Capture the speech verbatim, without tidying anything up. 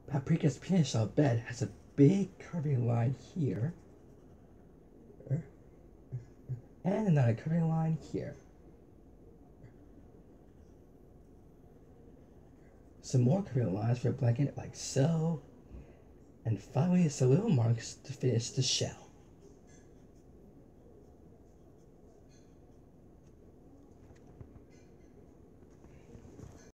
Paprika's peanut shell bed has a big curving line here, and another curving line here. Some more curving lines for a blanket like so, and finally some little marks to finish the shell.